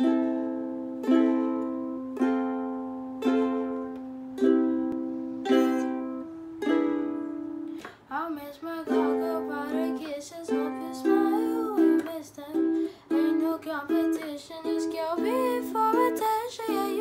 I miss my gargle powder kisses, hope you smile when you miss them. Ain't no competition, just girl before attention, yeah,